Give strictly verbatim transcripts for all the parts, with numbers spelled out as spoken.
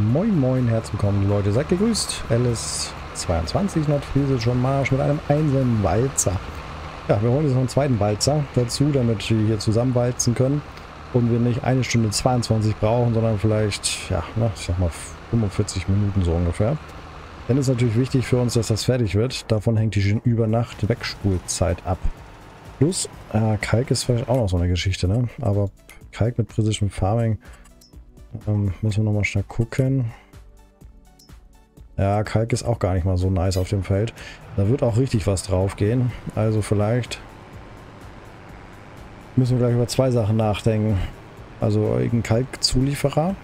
Moin moin, herzlich willkommen Leute, seid gegrüßt. Alice zweiundzwanzig nordfriesischer Marsch mit einem einzelnen Walzer. Ja, wir holen jetzt noch einen zweiten Walzer dazu, damit wir hier zusammen walzen können und wir nicht eine Stunde zweiundzwanzig brauchen, sondern vielleicht, ja, na, ich sag mal fünfundvierzig Minuten so ungefähr. Dann ist natürlich wichtig für uns, dass das fertig wird. Davon hängt die über Nacht Wegspulzeit ab. Plus, äh, Kalk ist vielleicht auch noch so eine Geschichte, ne? Aber Kalk mit Precision Farming ähm, müssen wir nochmal schnell gucken. Ja, Kalk ist auch gar nicht mal so nice auf dem Feld. Da wird auch richtig was drauf gehen. Also vielleicht müssen wir gleich über zwei Sachen nachdenken. Also irgendein Kalkzulieferer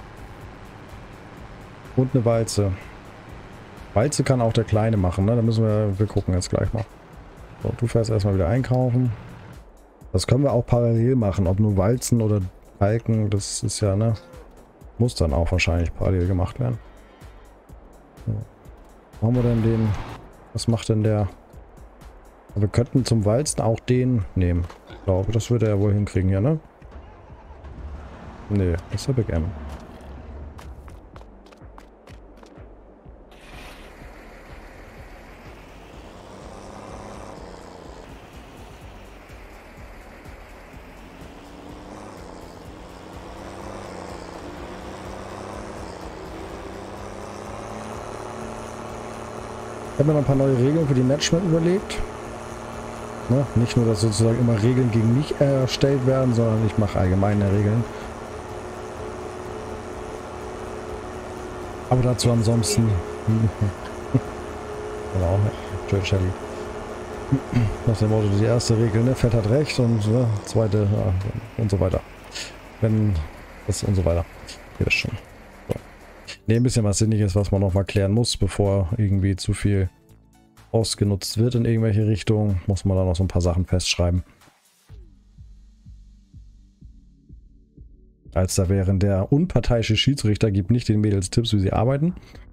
und eine Walze. Walze kann auch der Kleine machen, ne? Da müssen wir, wir gucken jetzt gleich mal. So, du fährst erstmal wieder einkaufen. Das können wir auch parallel machen, ob nur Walzen oder Kalken, das ist ja, ne? Muss dann auch wahrscheinlich parallel gemacht werden. So. Machen wir denn den, was macht denn der? Wir könnten zum Walzen auch den nehmen. Ich glaube, das würde er wohl hinkriegen, ja, ne? Nee, das ist der Big M. Ich habe mir noch ein paar neue Regeln für die Matchmap überlegt. Ne? Nicht nur, dass sozusagen immer Regeln gegen mich erstellt werden, sondern ich mache allgemeine Regeln. Aber dazu ansonsten... genau, Joe Shelley. Nach dem Motto, die erste Regel, ne? Fett hat recht und ne? Zweite ja, und so weiter. Wenn das und so weiter. Geht das schon. Ne, ein bisschen was Sinniges, was man noch mal klären muss, bevor irgendwie zu viel ausgenutzt wird in irgendwelche Richtungen, muss man da noch so ein paar Sachen festschreiben. Als da wären der unparteiische Schiedsrichter gibt nicht den Mädels Tipps, wie sie arbeiten.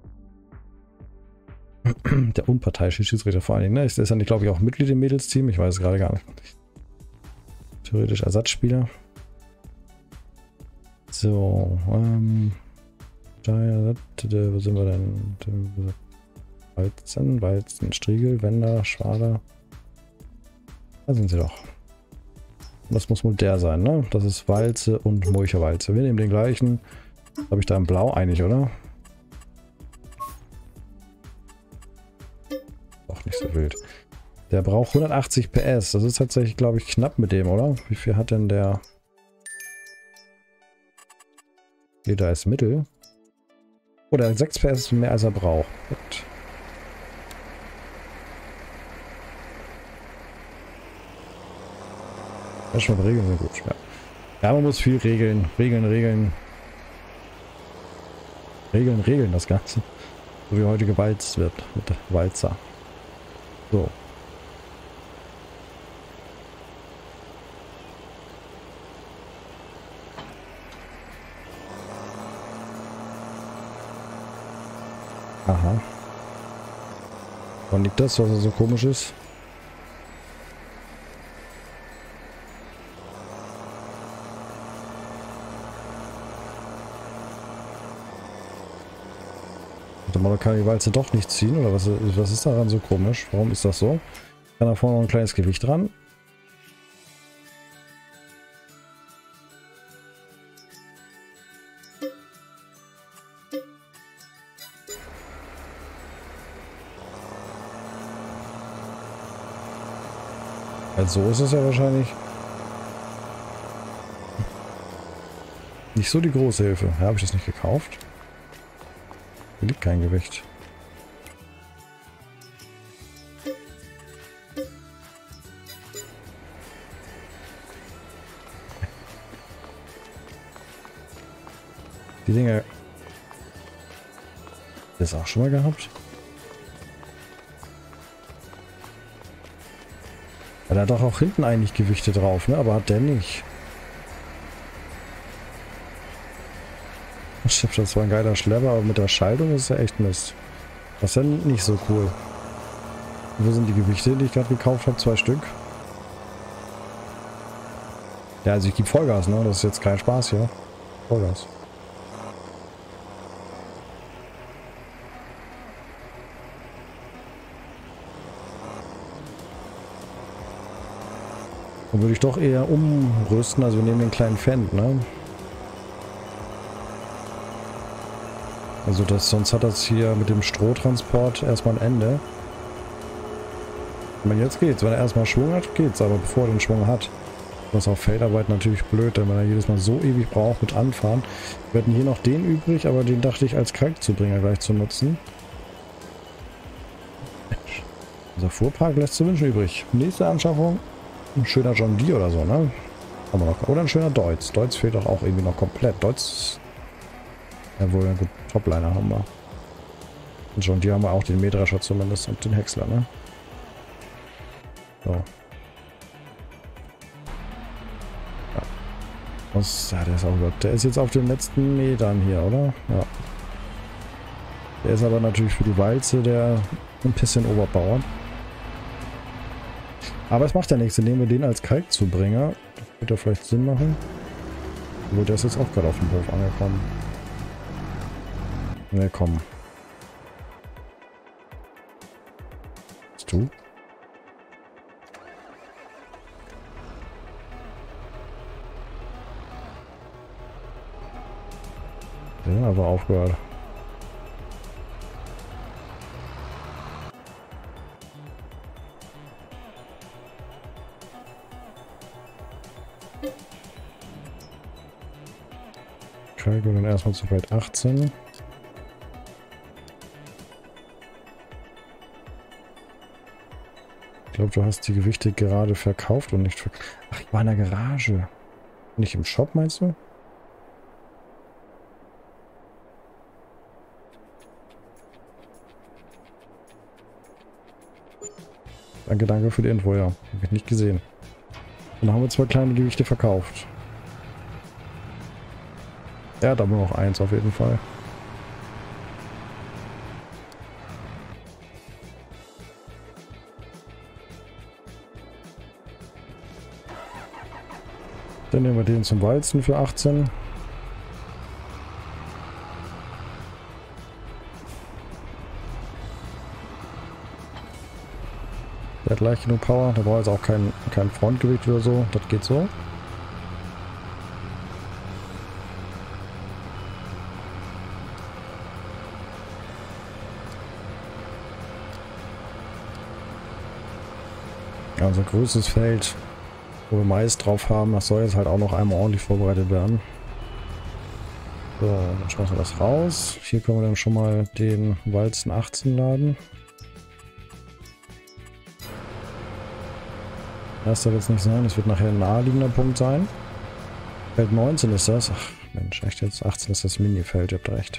Der unparteiische Schiedsrichter vor allen Dingen, ne? Ist, ist ja nicht, glaube ich, auch Mitglied im Mädels-Team? Ich weiß es gerade gar nicht. Theoretisch Ersatzspieler. So, ähm... wo sind wir denn? Walzen, Walzen, Striegel, Wender, Schwader. Da sind sie doch. Das muss wohl der sein, ne? Das ist Walze und Mulcherwalze. Wir nehmen den gleichen. Habe ich da in Blau einig, oder? Auch nicht so wild. Der braucht hundertachtzig P S. Das ist tatsächlich, glaube ich, knapp mit dem, oder? Wie viel hat denn der? Hier, da ist Mittel. Oder sechs P S mehr als er braucht. Gut. Ja, schon Regeln sind gut. Ja. Ja, man muss viel regeln. Regeln, regeln. Regeln, regeln das Ganze. So wie heute gewalzt wird mit Walzer. So. Aha. Wann liegt das, was er so komisch ist? Man kann die Walze doch nicht ziehen, oder was, was ist daran so komisch? Warum ist das so? Kann da vorne noch ein kleines Gewicht dran? Also so ist es ja wahrscheinlich nicht so die große Hilfe. Ja, habe ich das nicht gekauft? Hier liegt kein Gewicht. Die Dinger... Das auch schon mal gehabt? Ja, der hat doch auch hinten eigentlich Gewichte drauf, ne? Aber hat der nicht. Das war ein geiler Schlepper, aber mit der Schaltung ist er echt Mist. Das ist ja nicht so cool. Wo sind die Gewichte, die ich gerade gekauft habe? Zwei Stück. Ja, also ich gebe Vollgas, ne? Das ist jetzt kein Spaß hier. Vollgas. Dann würde ich doch eher umrüsten, also wir nehmen den kleinen Fendt, ne? Also das, sonst hat das hier mit dem Strohtransport erstmal ein Ende. Aber jetzt geht's. Wenn er erstmal Schwung hat, geht's. Aber bevor er den Schwung hat, das ist auf Feldarbeit natürlich blöd, denn wenn er jedes Mal so ewig braucht mit Anfahren. Wir hatten hier noch den übrig, aber den dachte ich als Kalkzubringer gleich zu nutzen. Unser Fuhrpark lässt zu wünschen übrig. Nächste Anschaffung, ein schöner John Deere oder so, ne? Haben wir noch. Oder ein schöner Deutz. Deutz fehlt doch auch irgendwie noch komplett. Deutz, jawohl, gut, Topliner haben wir. Und John Deere haben wir auch, den Mähdrescher zumindest und den Häcksler, ne? So. Ja. Was, ja, der ist auch über, der ist jetzt auf den letzten Metern hier, oder? Ja. Der ist aber natürlich für die Walze der ein bisschen Oberbauer. Aber es macht ja nichts, nehmen wir den als Kalkzubringer. Das wird ja vielleicht Sinn machen. Obwohl, der ist jetzt auch gerade auf dem Hof angekommen. Ne, komm. Bist du? Ja, aber aufgehört. Kalk und dann erstmal zu weit achtzehn. Ich glaube, du hast die Gewichte gerade verkauft und nicht verkauft. Ach, ich war in der Garage. Nicht im Shop, meinst du? Danke, danke für die Info, ja. Habe ich nicht gesehen. Dann haben wir zwei kleine Gewichte verkauft. Er hat aber noch eins auf jeden Fall. Dann nehmen wir den zum Walzen für achtzehn. Der hat gleich genug Power. Da braucht jetzt auch kein, kein Frontgewicht oder so. Das geht so. Ja, unser größtes Feld, wo wir Mais drauf haben, das soll jetzt halt auch noch einmal ordentlich vorbereitet werden. So, dann schmeißen wir das raus. Hier können wir dann schon mal den Walzen achtzehn laden. Das soll jetzt nicht sein, das wird nachher ein naheliegender Punkt sein. Feld neunzehn ist das. Ach Mensch, echt jetzt achtzehn ist das Minifeld, ihr habt recht.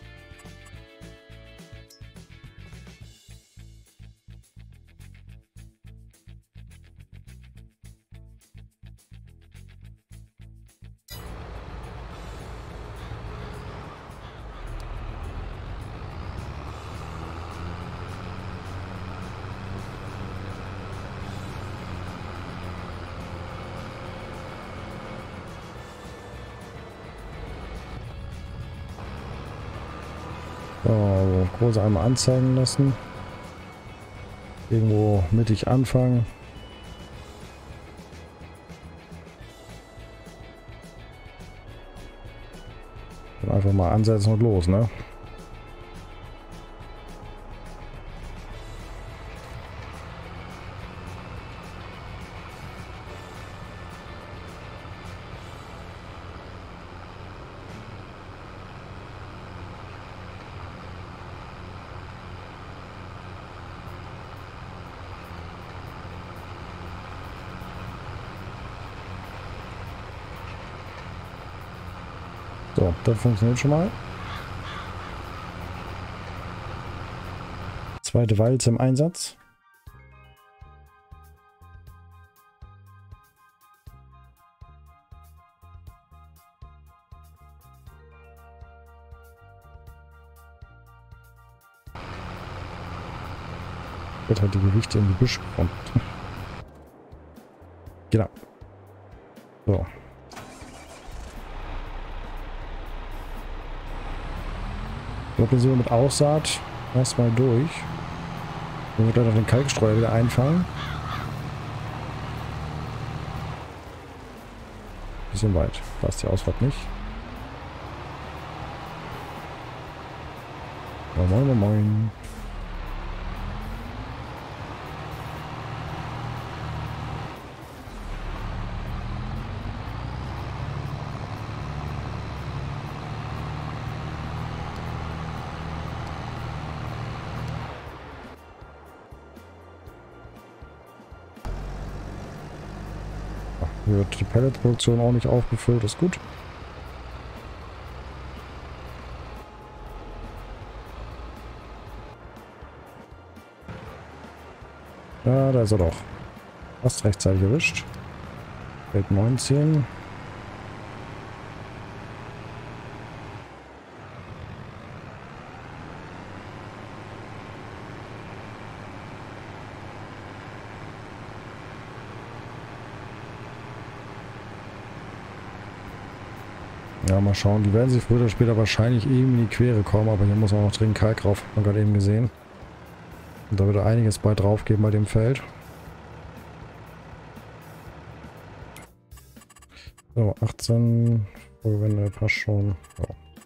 So, Kurse einmal anzeigen lassen. Irgendwo mittig anfangen. Und einfach mal ansetzen und los, ne? So, das funktioniert schon mal. Zweite Walze im Einsatz. Wird halt die Gewichte in die Büsche kommen. Genau. So. Lokalisierung mit Aussaat erstmal durch. Dann wird gleich noch den Kalkstreuer wieder einfangen. bisschen weit. Da ist die Ausfahrt nicht. Moin, moin, moin. Hier wird die Pelletproduktion auch nicht aufgefüllt, ist gut. Ja, da ist er doch. Fast rechtzeitig erwischt. Feld neunzehn. Ja, mal schauen. Die werden sich früher oder später wahrscheinlich eben in die Quere kommen, aber hier muss auch noch dringend Kalk drauf, hat man gerade eben gesehen. Und da wird er einiges bei drauf geben bei dem Feld. So, achtzehn Vorwände passt schon. So.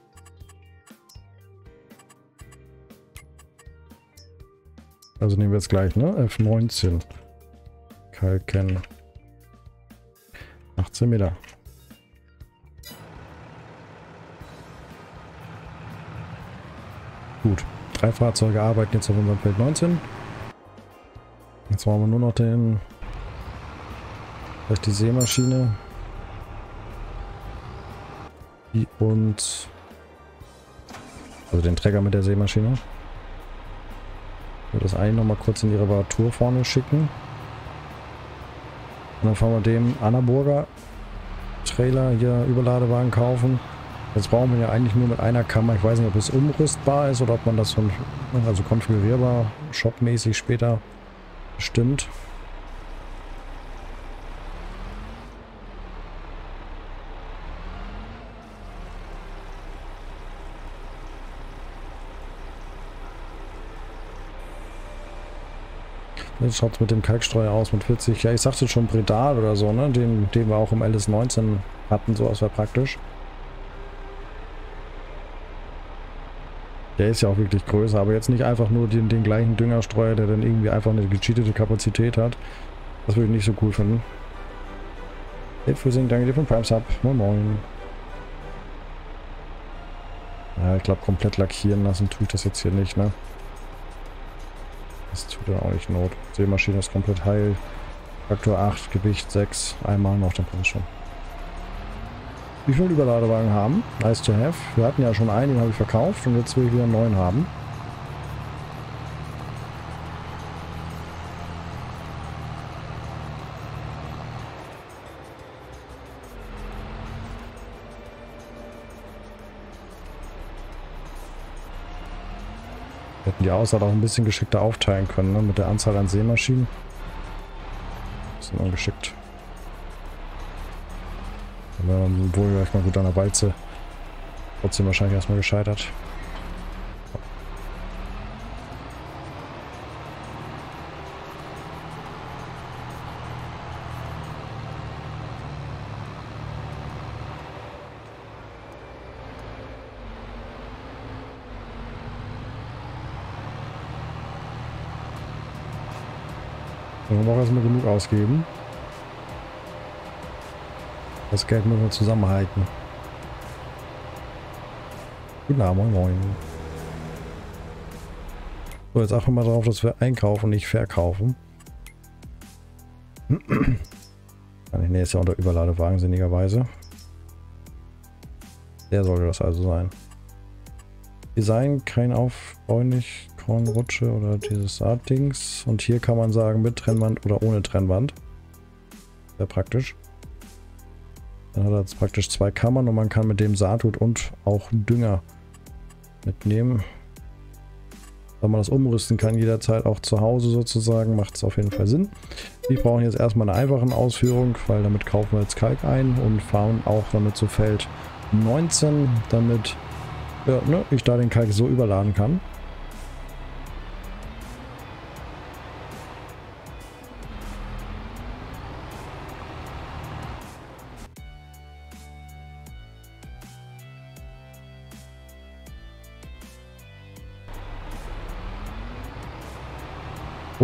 Also nehmen wir jetzt gleich, ne? F neunzehn. Kalken. achtzehn Meter. Gut. Drei Fahrzeuge arbeiten jetzt auf unserem Feld neunzehn. Jetzt machen wir nur noch den... Vielleicht die Sämaschine. Die und... Also den Träger mit der Sämaschine. Ich würde das eigentlich noch mal kurz in die Reparatur vorne schicken. Und dann fahren wir dem Annaburger Trailer hier Überladewagen kaufen. Jetzt brauchen wir ja eigentlich nur mit einer Kammer. Ich weiß nicht, ob es umrüstbar ist oder ob man das von, also konfigurierbar, shopmäßig später bestimmt. Jetzt schaut es mit dem Kalkstreuer aus mit vierzig. Ja, ich sagte schon Bredal oder so, ne? Den, den wir auch im L S neunzehn hatten, so, das war praktisch. Der ist ja auch wirklich größer, aber jetzt nicht einfach nur den, den gleichen Düngerstreuer, der dann irgendwie einfach eine gecheatete Kapazität hat. Das würde ich nicht so cool finden. Hey Fusing, danke dir für den Prime Sub. Moin moin. Ja, ich glaube komplett lackieren lassen tue ich das jetzt hier nicht, ne? Das tut ja auch nicht Not. Sämaschine ist komplett heil. Faktor acht, Gewicht sechs, einmal noch, dann passt es schon. Wie viele Überladewagen haben? Nice to have. Wir hatten ja schon einen, habe ich verkauft und jetzt will ich wieder einen neuen haben. Wir hätten die Aussaat auch ein bisschen geschickter aufteilen können, ne? Mit der Anzahl an Sämaschinen. Bisschen ungeschickt. Dann wohl gleich mal gut an der Walze. Trotzdem wahrscheinlich erstmal gescheitert. Wir wollen auch erstmal genug ausgeben. Das Geld müssen wir zusammenhalten. Guten Abend, moin moin. So, jetzt achten wir mal darauf, dass wir einkaufen, nicht verkaufen. Ne, ist ja unter Überladewagen, sinnigerweise. Der sollte das also sein. Design, kein aufbaulich, Kornrutsche oder dieses Saatdings. Und hier kann man sagen, mit Trennwand oder ohne Trennwand. Sehr praktisch. Dann hat er jetzt praktisch zwei Kammern und man kann mit dem Saatgut und auch Dünger mitnehmen. Wenn man das umrüsten kann, jederzeit auch zu Hause sozusagen, macht es auf jeden Fall Sinn. Wir brauchen jetzt erstmal eine einfache Ausführung, weil damit kaufen wir jetzt Kalk ein und fahren auch damit zu Feld neunzehn, damit ja, ne, ich da den Kalk so überladen kann.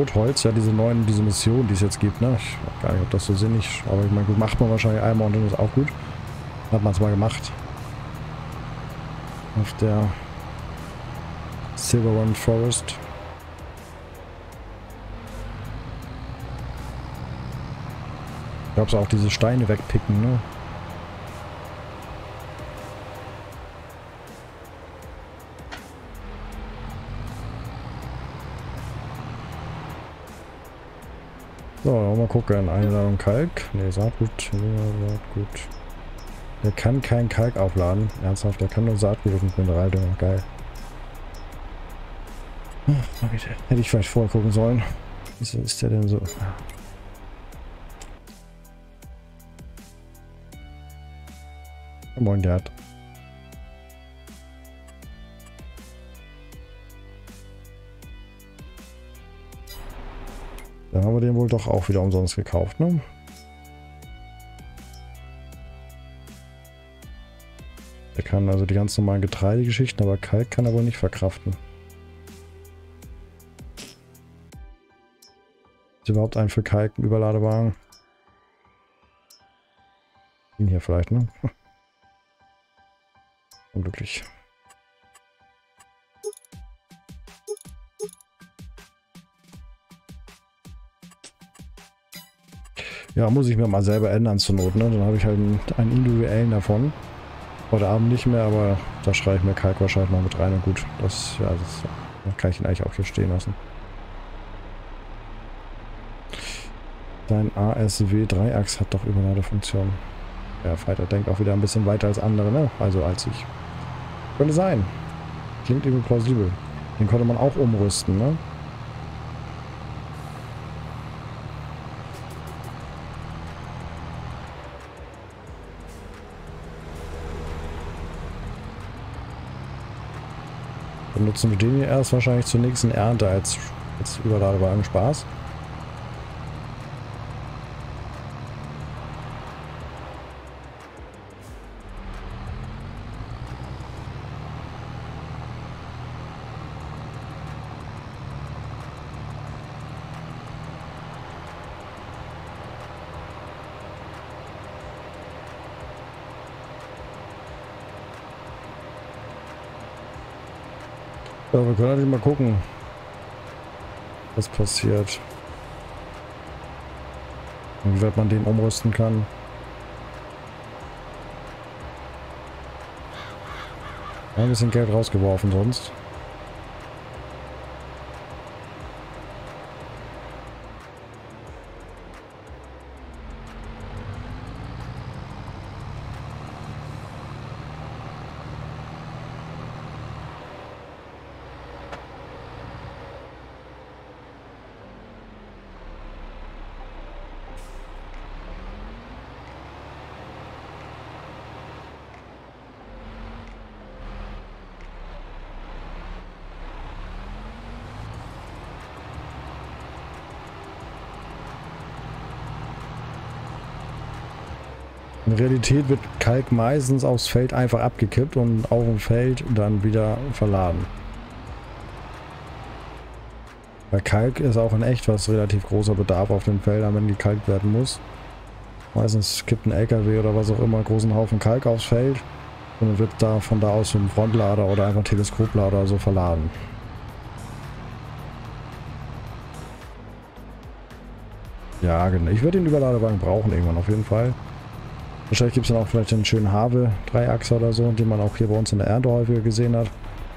Totholz, ja diese neuen, diese Mission, die es jetzt gibt, ne? Ich weiß gar nicht, ob das so sinnig ist, aber ich meine, gut, macht man wahrscheinlich einmal und dann ist auch gut. Hat man es mal gemacht. Auf der Silver One Forest. Ich glaube, es auch diese Steine wegpicken, ne? So, mal gucken. Einladung Kalk. Ne, Saatgut. Ja, Saatgut. Der kann kein Kalk aufladen. Ernsthaft, der kann nur Saatgut und Mineraldünger. Geil. Ach, hätte ich vielleicht vorher gucken sollen. Wieso ist der denn so? Moin, der hat. Dann haben wir den wohl doch auch wieder umsonst gekauft, ne? Er kann also die ganz normalen Getreidegeschichten, aber Kalk kann er wohl nicht verkraften. Ist überhaupt ein für Kalk ein Überladewagen? Den hier vielleicht, ne? Unglücklich. Ja, muss ich mir mal selber ändern zur Not, ne? Dann habe ich halt einen, einen individuellen davon. Heute Abend nicht mehr, aber da schreibe ich mir Kalk wahrscheinlich mal mit rein und gut. Das, ja, das, das kann ich ihn eigentlich auch hier stehen lassen. Dein A S W Dreiachs hat doch Überladefunktion. Ja, Fighter denkt auch wieder ein bisschen weiter als andere, ne? Also als ich. Könnte sein. Klingt irgendwie plausibel. Den konnte man auch umrüsten, ne? Benutzen wir den hier erst wahrscheinlich zur nächsten Ernte als, als Überladewagen Spaß. Ja, wir können natürlich mal gucken, was passiert. Und wie weit man den umrüsten kann. Ein bisschen Geld rausgeworfen sonst. In Realität wird Kalk meistens aufs Feld einfach abgekippt und auf dem Feld dann wieder verladen. Bei Kalk ist auch in echt was relativ großer Bedarf auf den Feldern, wenn gekalkt werden muss. Meistens kippt ein L K W oder was auch immer einen großen Haufen Kalk aufs Feld und dann wird da von da aus so ein Frontlader oder einfach ein Teleskoplader so verladen. Ja, genau. Ich würde den Überladewagen brauchen irgendwann auf jeden Fall. Wahrscheinlich gibt es dann auch vielleicht einen schönen Have-Dreiachser oder so, den man auch hier bei uns in der Ernte häufiger gesehen hat.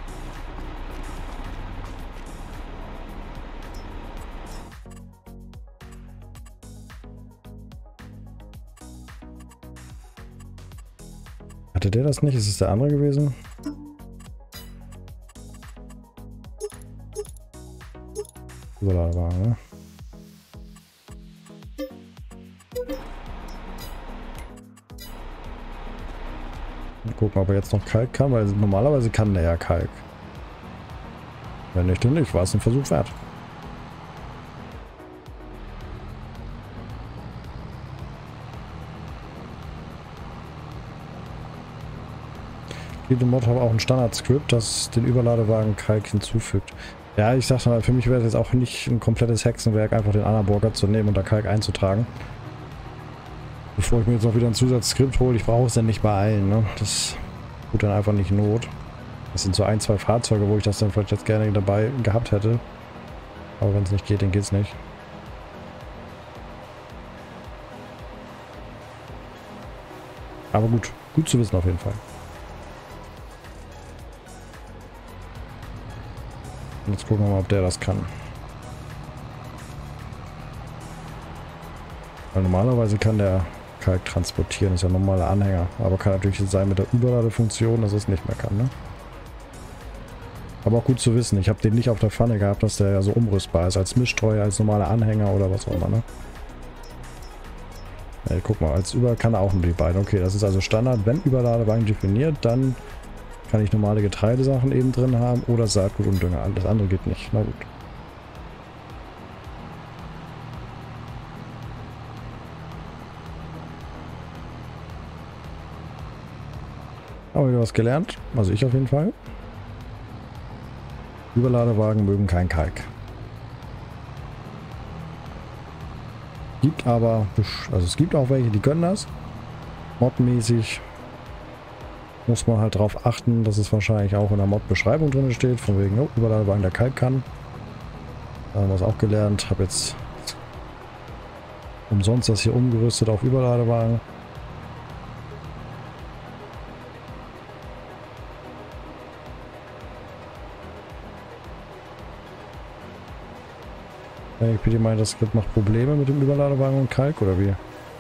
Hatte der das nicht? Ist es der andere gewesen? Überladewagen, ne? Gucken, ob er jetzt noch Kalk kann, weil normalerweise kann der ja Kalk. Wenn nicht, dann nicht. War es ein Versuch wert. Diese Mod hat auch ein Standard-Script, das den Überladewagen Kalk hinzufügt. Ja, ich sag mal, für mich wäre es jetzt auch nicht ein komplettes Hexenwerk, einfach den Annaburger zu nehmen und da Kalk einzutragen. Bevor ich mir jetzt noch wieder ein Zusatzskript hole, ich brauche es dann nicht beeilen, ne? Das tut dann einfach nicht Not. Das sind so ein, zwei Fahrzeuge, wo ich das dann vielleicht jetzt gerne dabei gehabt hätte. Aber wenn es nicht geht, dann geht es nicht. Aber gut, gut zu wissen auf jeden Fall. Und jetzt gucken wir mal, ob der das kann. Weil normalerweise kann der Kalk transportieren, ist ja ein normaler Anhänger. Aber kann natürlich sein mit der Überladefunktion, dass es nicht mehr kann, ne? Aber auch gut zu wissen, ich habe den nicht auf der Pfanne gehabt, dass der ja so umrüstbar ist. Als Mischstreuer, als normaler Anhänger oder was auch immer, ne? Ja, guck mal, als Über kann er auch nur die beiden. Okay, das ist also Standard. Wenn Überladewagen definiert, dann kann ich normale Getreidesachen eben drin haben oder Saatgut und Dünger. Das andere geht nicht. Na gut. Haben wir wieder was gelernt. Also ich auf jeden Fall. Überladewagen mögen kein Kalk. Gibt aber, also es gibt auch welche, die können das. Modmäßig muss man halt darauf achten, dass es wahrscheinlich auch in der Mod-Beschreibung drin steht, von wegen, oh, Überladewagen, der Kalk kann. Da haben wir es auch gelernt. Habe jetzt umsonst das hier umgerüstet auf Überladewagen. Ich bitte mal, das Skript macht Probleme mit dem Überladewagen und Kalk, oder wie?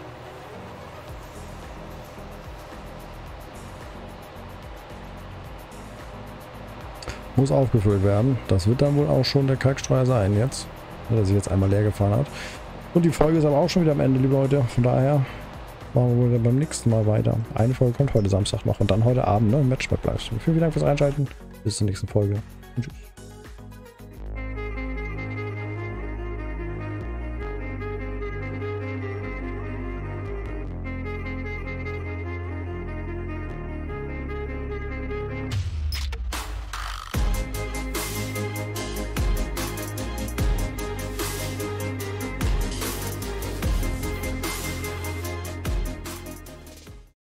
Muss aufgefüllt werden. Das wird dann wohl auch schon der Kalkstreuer sein jetzt. Der sich jetzt einmal leer gefahren hat. Und die Folge ist aber auch schon wieder am Ende, liebe Leute. Von daher machen wir wohl beim nächsten Mal weiter. Eine Folge kommt heute Samstag noch und dann heute Abend, ne? Im Matchmap Livestream. Vielen Dank fürs Einschalten. Bis zur nächsten Folge. Und tschüss.